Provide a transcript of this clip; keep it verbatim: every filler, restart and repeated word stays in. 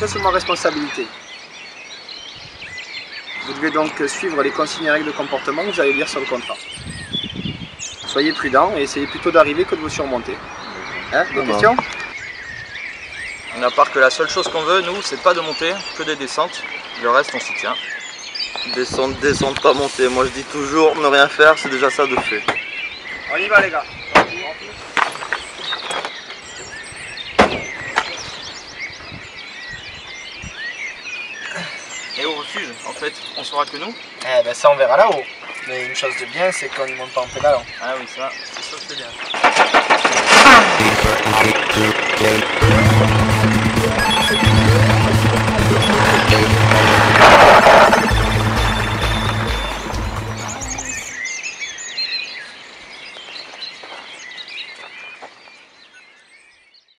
serait sous ma responsabilité. Vous devez donc suivre les consignes et règles de comportement que vous allez lire sur le contrat. Soyez prudents et essayez plutôt d'arriver que de vous surmonter. Hein, des questions? À part que la seule chose qu'on veut, nous, c'est pas de monter, que des descentes. Le reste, on s'y tient. Descente, descente, pas monter. Moi, je dis toujours, ne rien faire, c'est déjà ça de fait. On y va, les gars. Et au refuge, en fait, on saura que nous. Eh ben ça, on verra là-haut. Mais une chose de bien, c'est qu'on ne monte pas en pédalant. Ah oui, ça, c'est sûr que c'est bien.